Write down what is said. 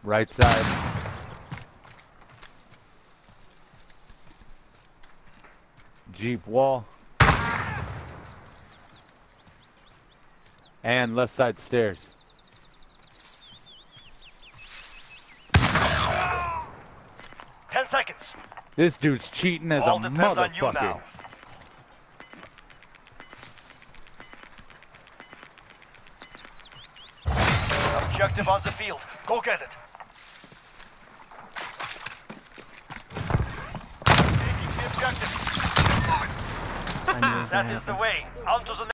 Right side. Jeep wall. And left side stairs. Ten seconds. This dude's cheating as All a depends on you motherfucker. now. Objective on the field. Go get it. Taking the objective. That is the way. On to the